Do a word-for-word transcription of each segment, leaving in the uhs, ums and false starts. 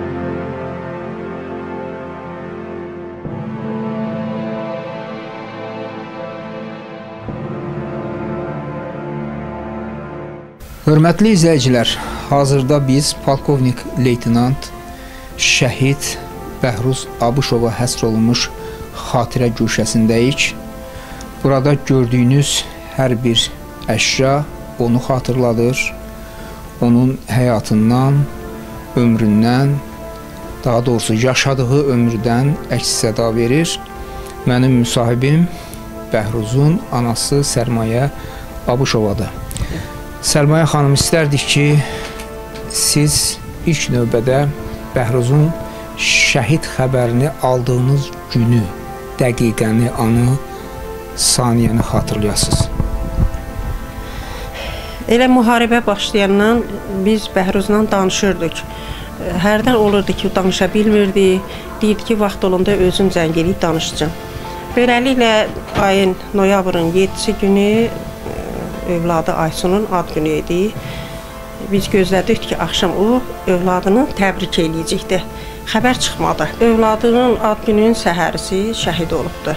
Hörmətli izləyicilər, hazırda biz polkovnik leytenant şəhid Bəhruz Abışova həsr olunmuş xatirə güşəsindəyik. Burada gördüyünüz hər bir əşya onu xatırladır, onun həyatından, ömründən, daha doğrusu yaşadığı ömrdən əks-səda verir. Mənim müsahibim Bəhruzun anası Sərmayə Abışovadır. Səlmaya xanım, istərdik ki, siz ilk növbədə Bəhruzun şəhid xəbərini aldığınız günü, dəqiqəni, anı, saniyəni xatırlayasınız. Elə müharibə başlayandan biz Bəhruzla danışırdıq. Hərdən olurdu ki, danışa bilmirdi. Deyirdi ki, vaxt olanda özüm zəng edib danışacağım. Beləliklə, ayın noyabrın yeddisi günü övladı Aysunun ad günü idi. Biz gözlədik ki, axşam o övladını təbrik eləyəcəkdi. Xəbər çıxmadı. Övladının ad gününün səhərisi şəhid olubdu.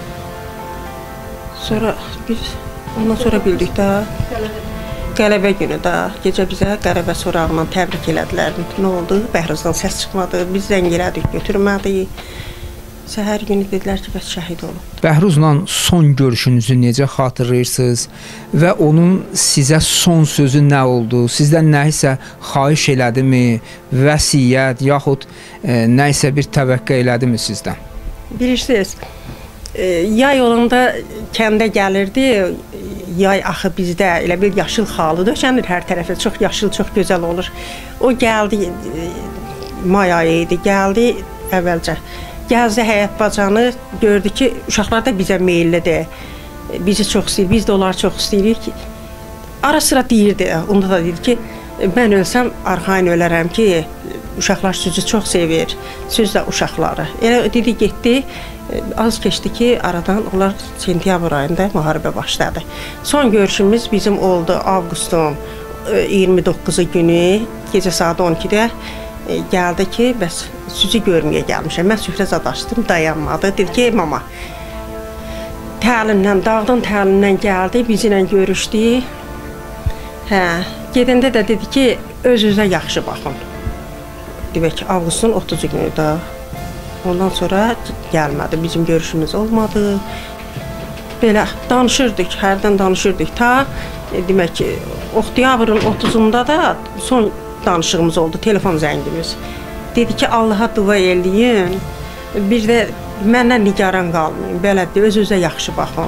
Sonra biz ondan sonra bildik də qələbə günü də gecə bizə qələbə sorağından təbrik elədilər. Nə oldu? Bəhruzdan səs çıxmadı. Biz zəng elədik, götürmədi. Səhər günü dedilər ki, bəs şəhid olub. Bəhruzla son görüşünüzü necə xatırlayırsınız və onun sizə son sözü nə oldu? Sizdən nə isə xahiş elədimi, vəsiyyət, yaxud e, nə isə bir təvəqqə elədimi sizdən? Bilirsiniz, e, yay olanda kəndə gəlirdi, yay axı bizdə elə bir yaşıl xalı döşənir hər tərəfə, çox yaşıl, çox gözəl olur. O gəldi, e, may ayı idi, gəldi əvvəlcə. Gəzdi həyət bacanı, gördü ki, uşaqlar da bizə meyillidir, bizi çox istəyir, biz də onları çox istəyirik. Ara sıra deyirdi, onda da deyirdi ki, mən ölsəm arxayın ölərəm ki, uşaqlar sizi çox sevir, siz də uşaqları. Elə dedi, getdi, az keçdi ki, aradan onlar sentyabr ayında müharibə başladı. Son görüşümüz bizim oldu avqustun iyirmi doqquzu günü, gecə saat on ikidə. Gəldi ki, bəs sizi görməyə gəlmişəm. Mən süfrə zad açdım, dayanmadı. Dedi ki, mama, təlimdən, dağdan təlimdən gəldi, bizimlə görüşdü. Hə, gedəndə də dedi ki, öz-özünə yaxşı baxın. Deyək ki, avqustun otuzuncu günü də. Ondan sonra gəlmədi, bizim görüşümüz olmadı. Belə danışırdıq, hərdən danışırdıq. Ta, demək ki, oktyabrın otuzunda da son danışığımız oldu, telefon zəngimiz. Dedi ki, Allaha dua eləyin, bir də məndən nigaran qalmayın, belədir, öz-özə yaxşı baxın.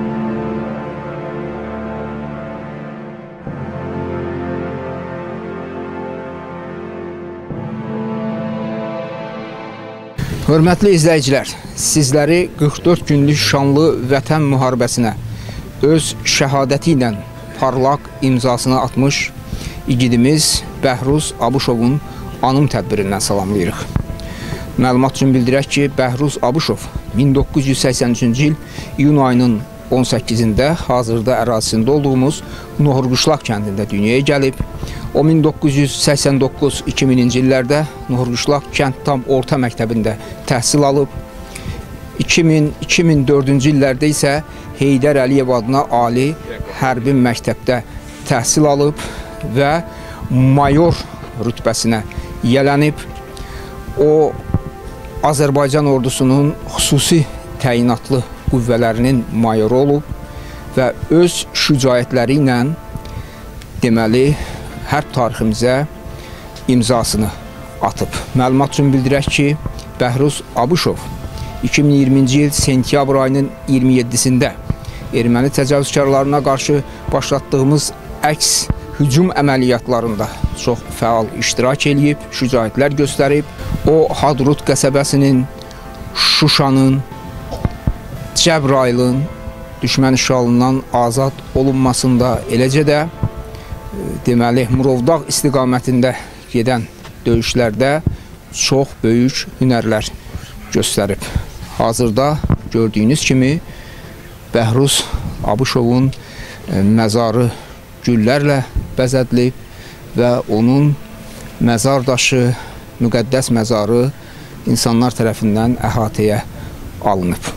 Hörmətli izləyicilər, sizləri qırx dörd günlük şanlı vətən müharibəsinə öz şəhadəti ilə parlaq imzasını atmış igidimiz Bəhruz Abışovun anım tədbirindən salamlayırıq. Məlumat üçün bildirək ki, Bəhruz Abışov min doqquz yüz səksən üçüncü il iyun ayının on səkkizində hazırda ərazisində olduğumuz Nohurquşlaq kəndində dünyaya gəlib. O min doqquz yüz səksən doqquz iki minci illərdə Nohurquşlaq kənd tam orta məktəbində təhsil alıb. iki min iki min dördüncü illərdə isə Heydər Əliyev adına ali hərbi məktəbdə təhsil alıb və mayor rütbəsinə yələnib. O, Azərbaycan ordusunun xüsusi təyinatlı qüvvələrinin mayoru olub və öz şücaətləri ilə deməli, hərb tariximizə imzasını atıb. Məlumat üçün bildirək ki, Bəhruz Abışov iki min iyirminci il sentyabr ayının iyirmi yeddisində erməni təcavüzkarlarına qarşı başlatdığımız əks hücum əməliyyatlarında çox fəal iştirak edib, şücaətlər göstərib. O, Hadrut qəsəbəsinin, Şuşanın, Cəbrayılın düşmən işğalından azad olunmasında, eləcə də deməli, Murovdağ istiqamətində gedən döyüşlərdə çox böyük hünərlər göstərib. Hazırda gördüyünüz kimi Bəhruz Abışovun məzarı güllərlə bəzədilib və onun məzar daşı müqəddəs məzarı insanlar tərəfindən əhatəyə alınıb.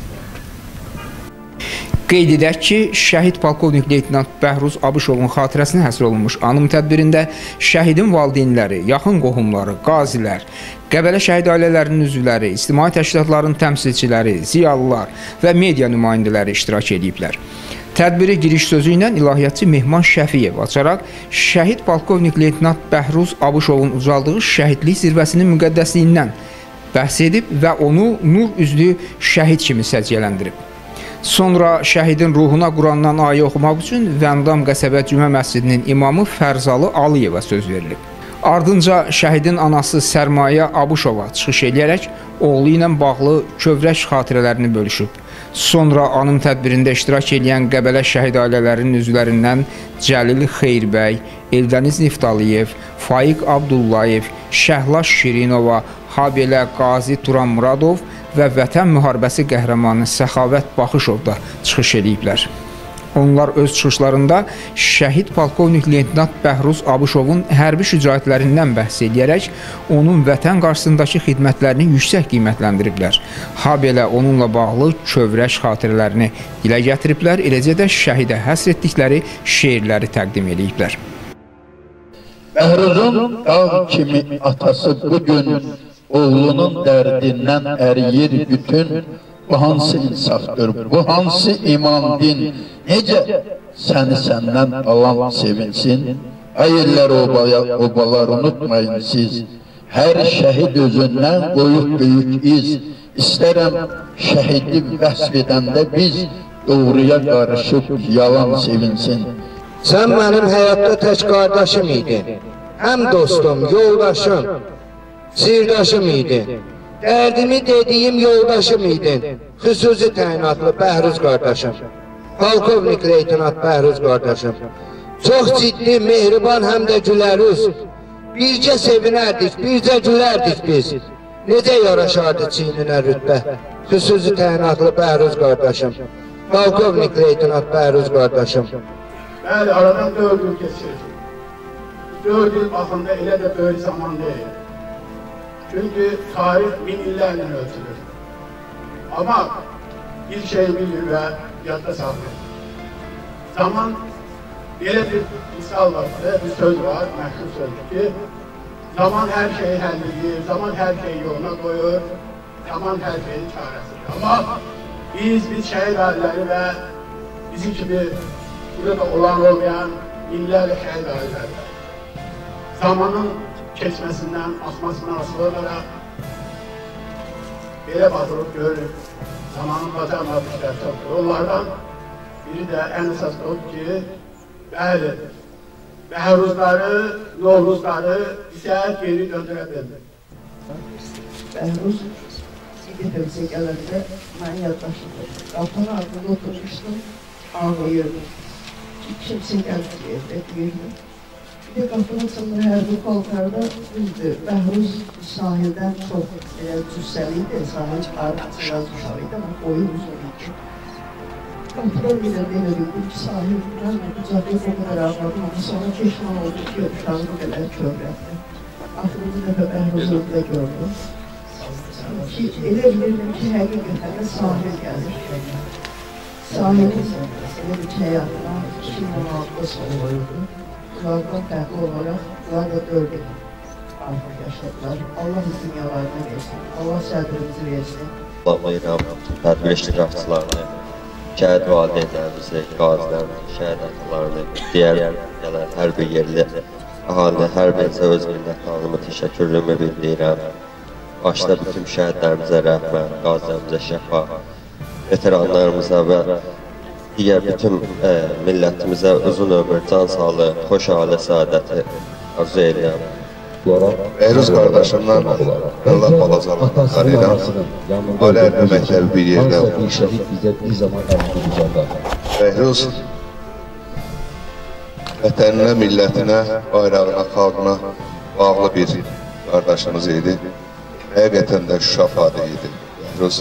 Qeyd edək ki, şəhid polkovnik leytenant Bəhruz Abışovun xatirəsinə həsr olunmuş anım tədbirində şəhidin valideynləri, yaxın qohumları, qazilər, Qəbələ şəhid ailələrinin üzvləri, ictimai təşkilatların təmsilçiləri, ziyalılar və media nümayəndələri iştirak ediblər. Tədbiri giriş sözü ilə ilahiyyatçı Mehman Şəfiyev açaraq şəhid polkovnik leytenant Bəhruz Abışovun ucaldığı şəhidlik zirvəsinin müqəddəsliyindən bəhs edib və onu nur üzlü şəhid kimi səciyyələndirib. Sonra şəhidin ruhuna Qurandan ayə oxumaq üçün Vəndam qəsəbə Cümə məscidinin imamı Fərzalı Aliyeva söz verilib. Ardınca şəhidin anası Sərmayə Abışova çıxış edərək oğlu ilə bağlı kövrək xatirələrini bölüşüb. Sonra anım tədbirində iştirak edən Qəbələ şəhid ailələrinin üzvlərindən Cəlil Xeyirbəy, Eldəniz Niftaliyev, Faiq Abdullayev, Şəhla Şirinova, Habelə Qazi Turan Muradov və Vətən müharibəsi qəhrəmanı Səxavət Baxışov da çıxış ediblər. Onlar öz çıxışlarında şəhid polkovnik leytenant Bəhruz Abışovun hərbi şücaətlərindən bəhs edərək onun vətən qarşısındakı xidmətlərini yüksək qiymətləndiriblər. Habelə onunla bağlı kövrək xatirələrini dilə gətiriblər, eləcə də şəhidə həsr etdikləri şeirləri təqdim ediblər. Bəhruzun dağ kimi atası bugün oğlunun dərdindən əriyir bütün. Bu hansı insafdır, bu hansı iman din, necə səni səndən alan sevinsin? Hayırlar obalar unutmayın siz, hər şəhid özündən qoyub böyük iz. İstərəm şəhidi vəsf edəndə biz doğruya qarışıb yalan sevinsin. Sən mənim həyatda tək qardaşım idin, həm dostum, yoldaşım, sirdaşım idin. Dərdimi dediyim yoldaşım idin, xüsusi təyinatlı Bəhruz qardaşım, polkovnik leytenant Bəhruz qardaşım. Çox ciddi, mehriban, həm də gülərüz. Bircə sevinərdik, bircə gülərdik biz. Necə yaraşardı çiyninə rütbə, xüsusi təyinatlı Bəhruz qardaşım, polkovnik leytenant Bəhruz qardaşım. Bəli, aradan dörd il keçir. Dörd il baxında elə də böyük zaman deyil. Çünkü tarih bin illerle ölçülür. Ama bir şey bilir ve yadda saklar. Zaman böyle bir misal var, bir söz var, meşhur söz ki zaman her şeyi hallediyor, zaman her şeyi yoluna koyuyor, zaman her şeyin çaresidir. Ama biz, biz şehit aileleri ve bizim gibi burada olan olmayan binlerce şehit aileleri zamanın keçməsindən, axmasından asılı olaraq belə baxırıq, görürük, zamanın bacarmadığı işlər çoxdur. Onlardan biri də ən əsaslı odur ki, bəli, Bəhruzları, Novruzları bizə geri döndürə bildir. Bəhruz Sidifəmizə gələndə mən yaddaşıdır. Qapının ardında oturmuşdum, ağlayırdım. Kimsin gəldi yerdə deyirdim. Bir de qapının sınırı hərbi paltarda düzdür. Bəhruz sahildən çox cüssəliydi, sahil çıxarıb biraz uşağıydı, ama boyu uzun idi. Qapıdan bir də belə bildim ki, sahildən ucaqlayıb o qədər ağladım, ama sonra peşman oldu ki, uşağı bu qədər kövrətdi. Axırıncı dəfə Bəhruz'u da gördüm. Ki, elə bilirdim ki, həqiqətən də sahil gəlir. Sahilin elə bir həyatına iki min on altıda soğuyurdu. Bunlardan fərqli olaraq, bunlar da dörd il artıq yaşadılar. Allah dünyalarına versin, Allah sədrimizi versin. Allah'layıram, tədbir iştirakçılarını, şəhid valideynlərimizi, qazilərimizi, şəhid atalarını, digər gələn hər bir yerli əhalinə, hər birinizə öz minnətdarlığımı, təşəkkürlüyümü bildirirəm. Başda bütün şəhidlərimizə rəhmət, qazilərimizə şəfa, veteranlarımıza və digər bütün e, millətimizə uzun ömür, can sağlığı, xoş ailə səadəti arzu edirəm. Bəhruz qardaşımdan Allah balacalığına qarayıram. Ailə əməkləri bir yerdə olmuşum. Bəhruz vətəninə, millətinə, bayrağına, xalqına bağlı bir qardaşımız idi. Həqiqətən də Şuşa fadı idi. Bəhruz.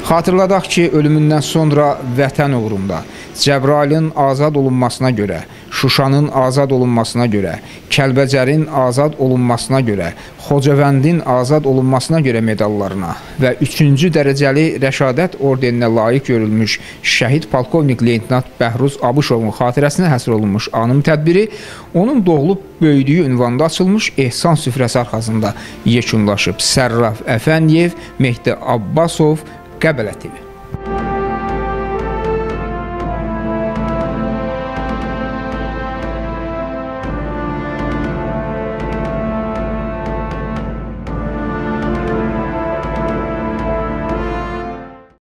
Xatırladaq ki, ölümündən sonra vətən uğrunda Cəbrailin azad olunmasına görə Şuşanın azad olunmasına görə, Kəlbəcərin azad olunmasına görə, Xocavəndin azad olunmasına görə medallarına və üçüncü dərəcəli Rəşadət ordeninə layiq görülmüş şəhid polkovnik leytenant Bəhruz Abışovun xatirəsinə həsr olunmuş anım tədbiri onun doğulub böyüdüyü ünvanda açılmış ehsan süfrəsi arxasında yekunlaşıb. Sərraf Əfəndiyev, Mehdi Abbasov, Qəbələ T V.